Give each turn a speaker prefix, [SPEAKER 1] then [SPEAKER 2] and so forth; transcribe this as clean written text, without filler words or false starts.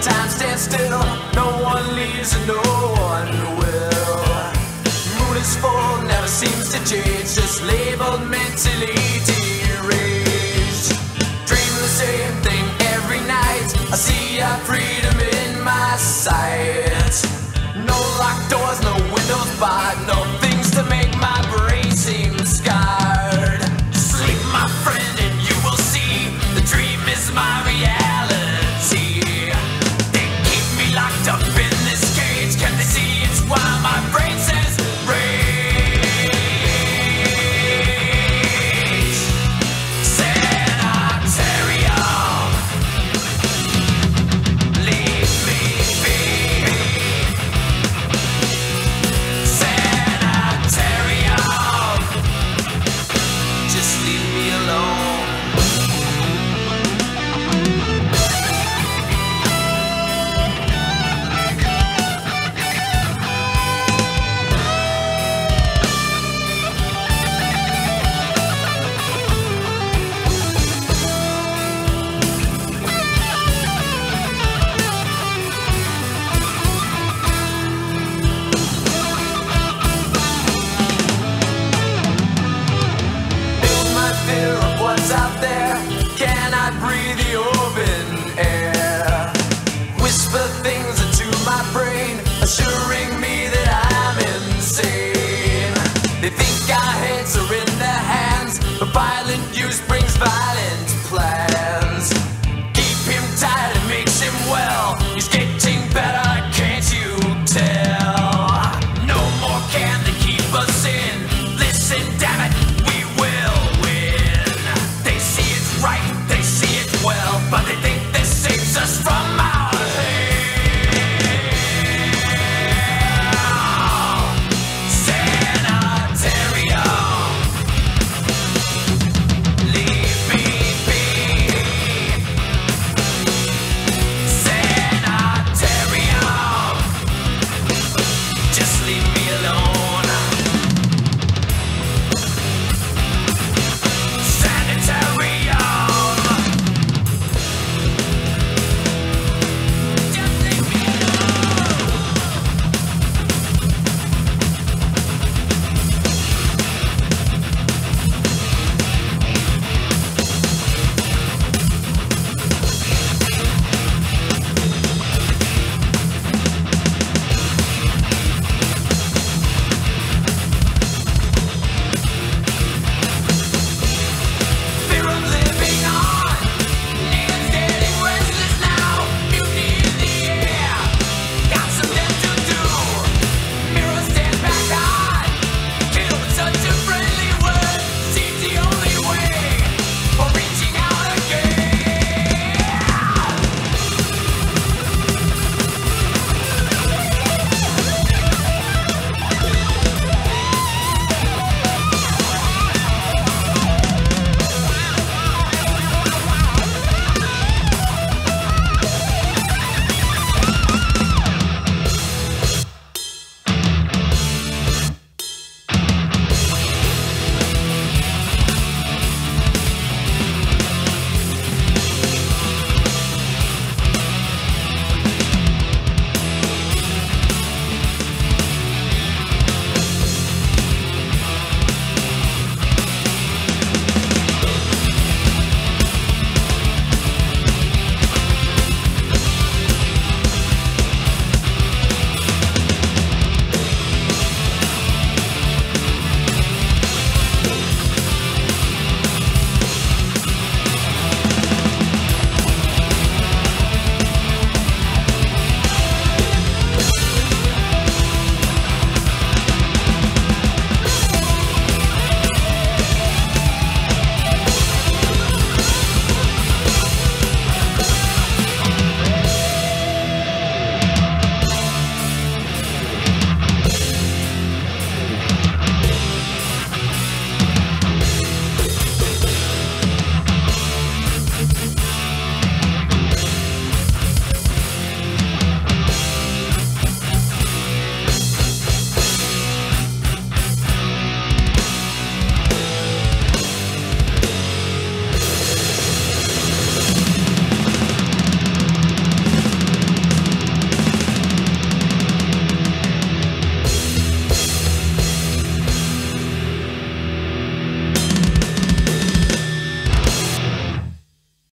[SPEAKER 1] time stands still, no one leaves and no one will. Moon is full, never seems to change, just labeled mentally deranged. Dream the same thing every night, I see our freedom in my sight. No locked doors, no windows barred, no things to make my brain seem scarred. Sleep, my friend, and you will see the dream is my reality. They keep me locked up in this cage, can they see it's why my brain says rage? Sanitarium, leave me be. Sanitarium, just leave me alone. Build my fear of what's out there, cannot breathe the open air. Whisper things into my brain, assuring me that I'm insane. They think our heads are in their hands, but violent use brings violent plans. Keep him tired, it makes him well, he's getting